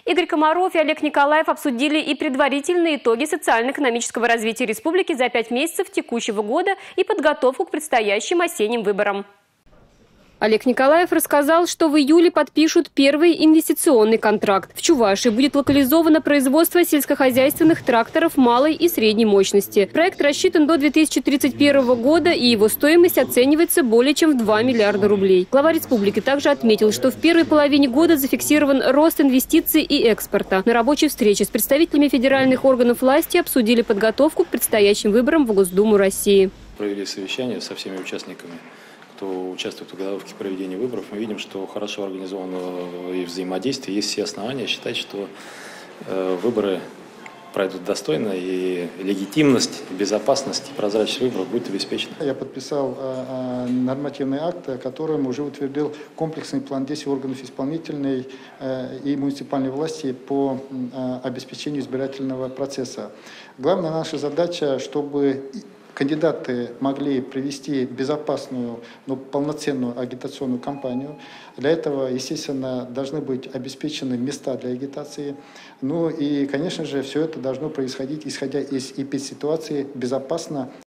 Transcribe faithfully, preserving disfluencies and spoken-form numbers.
Игорь Комаров и Олег Николаев обсудили и предварительные итоги социально-экономического развития республики за пять месяцев текущего года и подготовку к предстоящим осенним выборам. Олег Николаев рассказал, что в июле подпишут первый инвестиционный контракт. В Чувашии будет локализовано производство сельскохозяйственных тракторов малой и средней мощности. Проект рассчитан до две тысячи тридцать первого года, и его стоимость оценивается более чем в два миллиарда рублей. Глава республики также отметил, что в первой половине года зафиксирован рост инвестиций и экспорта. На рабочей встрече с представителями федеральных органов власти обсудили подготовку к предстоящим выборам в Госдуму России. Провели совещание со всеми участниками, кто участвует в подготовке проведения выборов. Мы видим, что хорошо организовано и взаимодействие. Есть все основания считать, что э, выборы пройдут достойно, и легитимность, безопасность и прозрачность выборов будет обеспечена. Я подписал э, нормативный акт, которым уже утвердил комплексный план действий органов исполнительной э, и муниципальной власти по э, обеспечению избирательного процесса. Главная наша задача, чтобы кандидаты могли провести безопасную, но полноценную агитационную кампанию. Для этого, естественно, должны быть обеспечены места для агитации. Ну и, конечно же, все это должно происходить, исходя из эпидситуации, безопасно.